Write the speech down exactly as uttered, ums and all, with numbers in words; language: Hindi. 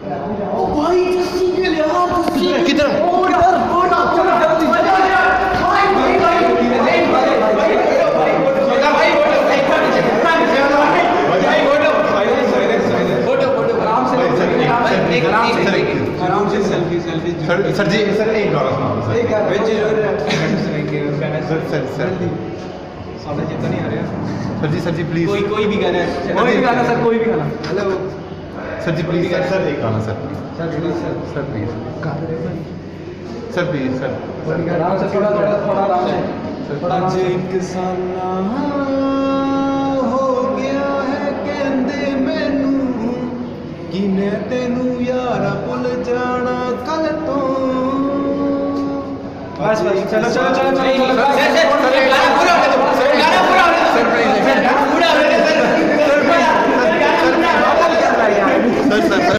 भाई जस्सी गिल यार, किधर किधर आराम से selfie selfie sir sir ji sir एक गाना सुनाओ सर एक सर सर सर सामने जितना नहीं आ रहा sir ji sir ji please कोई कोई भी गाना कोई भी गाना सर कोई भी गाना hello sir ji please sir sir एक गाना sir sir please sir sir please sir please sir आराम से थोड़ा थोड़ा थोड़ा आराम से थोड़ा आज एक साला हो गया है कहंदे मैनू किने तेनू यार भुल जाना कल तो बस बस चलो चलो चलो चलो सर सर